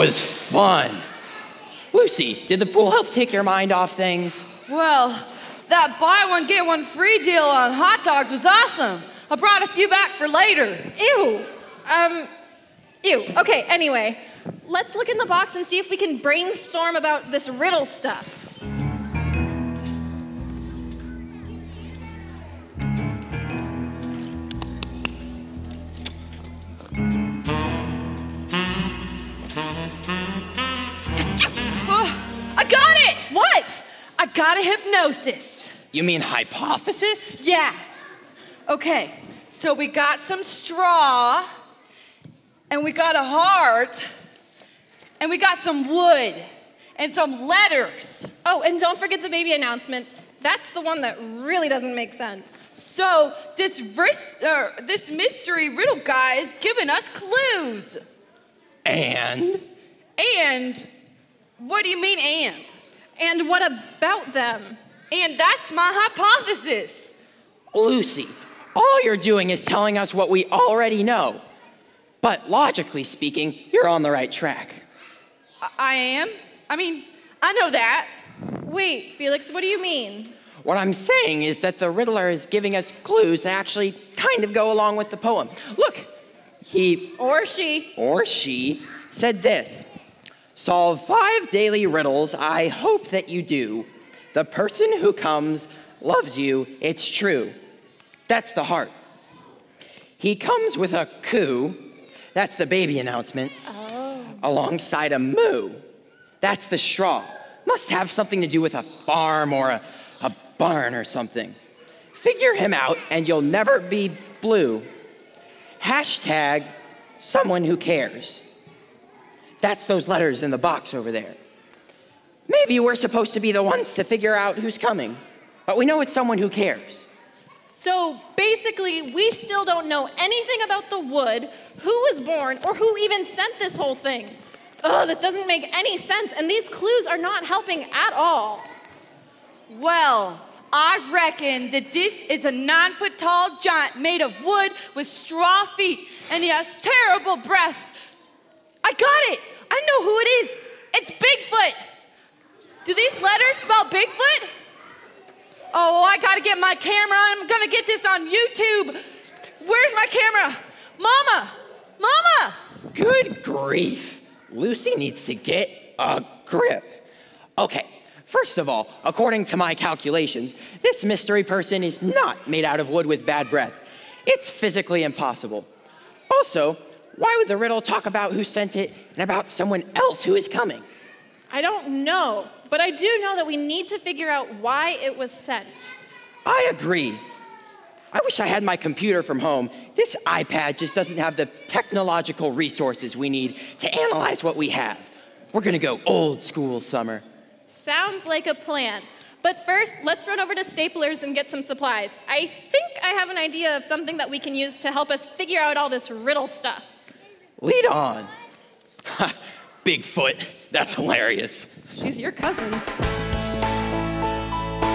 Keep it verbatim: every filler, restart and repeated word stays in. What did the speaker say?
was fun. Lucy, did the pool help take your mind off things? Well, that buy one, get one free deal on hot dogs was awesome. I brought a few back for later. Ew. Um, ew. Okay, anyway, let's look in the box and see if we can brainstorm about this riddle stuff. I got it! What? I got a hypnosis. You mean hypothesis? Yeah. Okay, so we got some straw, and we got a heart, and we got some wood, and some letters. Oh, and don't forget the baby announcement. That's the one that really doesn't make sense. So this, ris- uh, this mystery riddle guy is giving us clues. And? And? What do you mean, and? And what about them? And that's my hypothesis. Lucy, all you're doing is telling us what we already know. But logically speaking, you're on the right track. I, I am? I mean, I know that. Wait, Felix, what do you mean? What I'm saying is that the Riddler is giving us clues that actually kind of go along with the poem. Look, he... Or she. Or she said this. Solve five daily riddles, I hope that you do. The person who comes loves you, it's true. That's the heart. He comes with a coo, that's the baby announcement, Oh. alongside a moo. That's the straw. Must have something to do with a farm or a, a barn or something. Figure him out and you'll never be blue. Hashtag someone who cares. That's those letters in the box over there. Maybe we're supposed to be the ones to figure out who's coming, but we know it's someone who cares. So basically, we still don't know anything about the wood, who was born, or who even sent this whole thing. Ugh, this doesn't make any sense, and these clues are not helping at all. Well, I reckon that this is a nine-foot-tall giant made of wood with straw feet, and he has terrible breath. I got it! I know who it is. It's Bigfoot. Do these letters spell Bigfoot? Oh, I gotta get my camera. I'm gonna get this on YouTube. Where's my camera? Mama! Mama! Good grief. Lucy needs to get a grip. Okay, first of all, according to my calculations, this mystery person is not made out of wood with bad breath. It's physically impossible. Also, why would the riddle talk about who sent it and about someone else who is coming? I don't know, but I do know that we need to figure out why it was sent. I agree. I wish I had my computer from home. This iPad just doesn't have the technological resources we need to analyze what we have. We're gonna go old school, Summer. Sounds like a plan. But first, let's run over to Staplers and get some supplies. I think I have an idea of something that we can use to help us figure out all this riddle stuff. Lead on. Bigfoot, that's hilarious. She's your cousin.